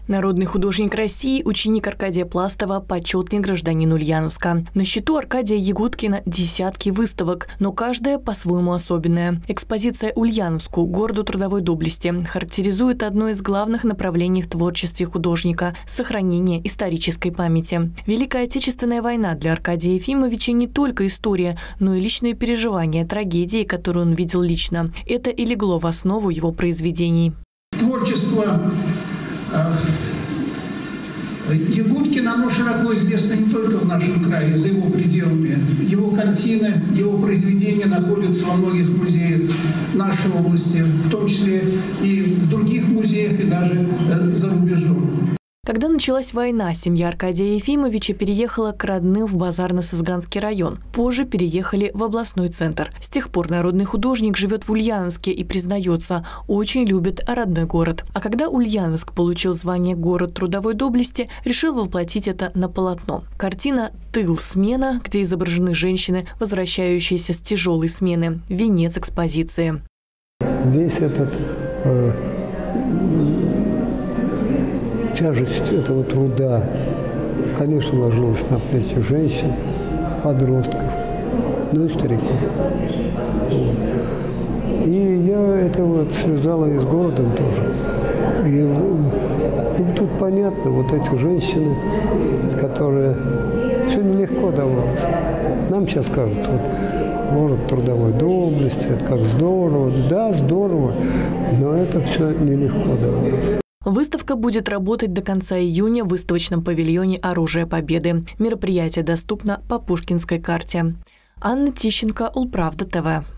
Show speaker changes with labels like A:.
A: Народный художник России, ученик Аркадия Пластова, почетный гражданин Ульяновска. На счету Аркадия Ягудкина десятки выставок, но каждая по-своему особенная. Экспозиция Ульяновску, городу трудовой доблести, характеризует одно из главных направлений в творчестве художника – сохранение исторической памяти. Великая Отечественная война для Аркадия Ефимовича не только история, но и личные переживания, трагедии, которые он видел лично. Это и легло в основу его произведений.
B: Творчество Ягудкина, оно широко известно не только в нашем крае, за его пределами. Его картины, его произведения находятся во многих музеях нашей области, в том числе и в других музеях, и даже за рубежом.
A: Когда началась война, семья Аркадия Ефимовича переехала к родным в Базарно-Сызганский район. Позже переехали в областной центр. С тех пор народный художник живет в Ульяновске и признается, очень любит родной город. А когда Ульяновск получил звание «Город трудовой доблести», решил воплотить это на полотно. Картина «Тыл. Смена», где изображены женщины, возвращающиеся с тяжелой смены. Венец экспозиции.
C: Весь этот тяжесть этого труда, конечно, ложилась на плечи женщин, подростков, ну и стариков. И я это связала и с городом тоже. И тут понятно, вот эти женщины, которые все нелегко давалось. Нам сейчас кажется, город трудовой доблести, это как здорово. Да, здорово, но это все нелегко давалось.
A: Выставка будет работать до конца июня в выставочном павильоне «Оружие Победы». Мероприятие доступно по Пушкинской карте. Анна Тищенко, Улправда ТВ.